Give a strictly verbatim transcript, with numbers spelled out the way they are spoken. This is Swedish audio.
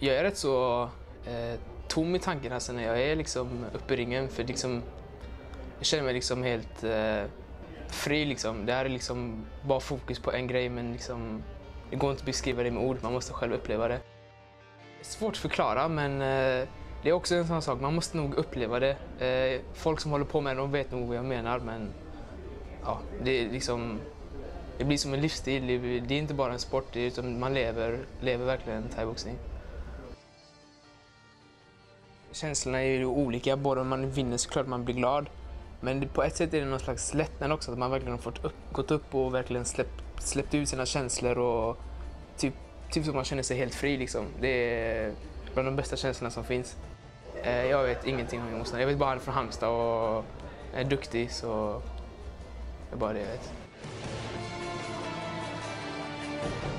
Jag är rätt så eh, tom i tanken alltså när jag är liksom uppe i ringen, för liksom, jag känner mig liksom helt eh, fri liksom. Det här är liksom bara fokus på en grej, men liksom, det går inte att beskriva det med ord, man måste själv uppleva det. Det är svårt att förklara, men eh, det är också en sån sak, man måste nog uppleva det. Eh, folk som håller på med det, de vet nog vad jag menar, men ja, det är liksom, det blir som en livsstil, det är inte bara en sport, det är, utan man lever, lever verkligen thaiboxning. Känslorna är ju olika, både om man vinner såklart man blir glad, men på ett sätt är det någon slags lättnad också, att man verkligen har fått upp, gått upp och verkligen släppt, släppt ut sina känslor och typ, typ så man känner sig helt fri liksom. Det är bland de bästa känslorna som finns. Jag vet ingenting om min motståndare, jag vet bara att han är från Halmstad och är duktig, så det är bara det jag vet.